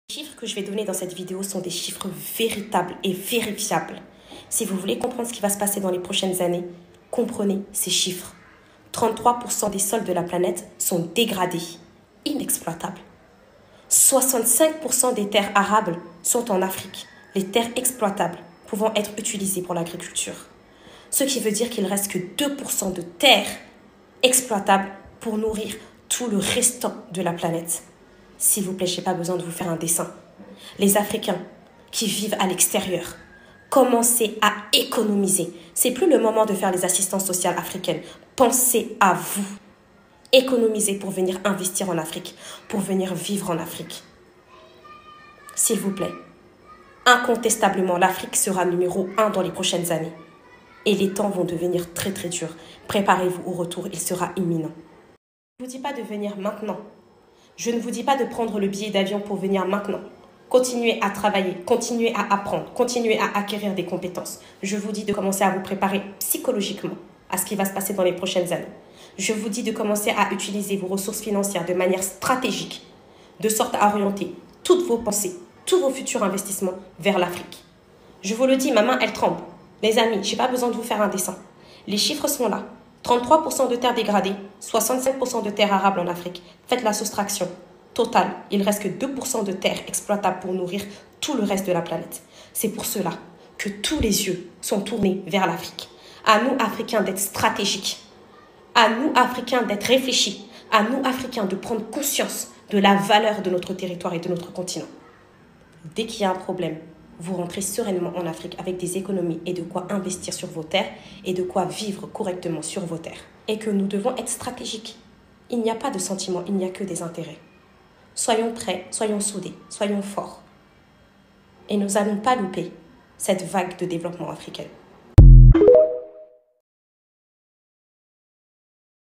Les chiffres que je vais donner dans cette vidéo sont des chiffres véritables et vérifiables. Si vous voulez comprendre ce qui va se passer dans les prochaines années, comprenez ces chiffres. 33% des sols de la planète sont dégradés, inexploitables. 65% des terres arables sont en Afrique, les terres exploitables pouvant être utilisées pour l'agriculture. Ce qui veut dire qu'il ne reste que 2% de terres exploitables pour nourrir tout le restant de la planète. S'il vous plaît, je n'ai pas besoin de vous faire un dessin. Les Africains qui vivent à l'extérieur, commencez à économiser. Ce n'est plus le moment de faire les assistances sociales africaines. Pensez à vous. Économisez pour venir investir en Afrique, pour venir vivre en Afrique. S'il vous plaît, incontestablement, l'Afrique sera numéro 1 dans les prochaines années. Et les temps vont devenir très très durs. Préparez-vous au retour, il sera imminent. Je ne vous dis pas de venir maintenant. Je ne vous dis pas de prendre le billet d'avion pour venir maintenant. Continuez à travailler, continuez à apprendre, continuez à acquérir des compétences. Je vous dis de commencer à vous préparer psychologiquement à ce qui va se passer dans les prochaines années. Je vous dis de commencer à utiliser vos ressources financières de manière stratégique, de sorte à orienter toutes vos pensées, tous vos futurs investissements vers l'Afrique. Je vous le dis, ma main, elle tremble. Les amis, je n'ai pas besoin de vous faire un dessin. Les chiffres sont là. 33% de terres dégradées, 65% de terres arables en Afrique. Faites la soustraction. Total, il ne reste que 2% de terres exploitables pour nourrir tout le reste de la planète. C'est pour cela que tous les yeux sont tournés vers l'Afrique. À nous, Africains, d'être stratégiques. À nous, Africains, d'être réfléchis. À nous, Africains, de prendre conscience de la valeur de notre territoire et de notre continent. Dès qu'il y a un problème, vous rentrez sereinement en Afrique avec des économies et de quoi investir sur vos terres et de quoi vivre correctement sur vos terres. Et que nous devons être stratégiques. Il n'y a pas de sentiments, il n'y a que des intérêts. Soyons prêts, soyons soudés, soyons forts. Et nous n'allons pas louper cette vague de développement africain.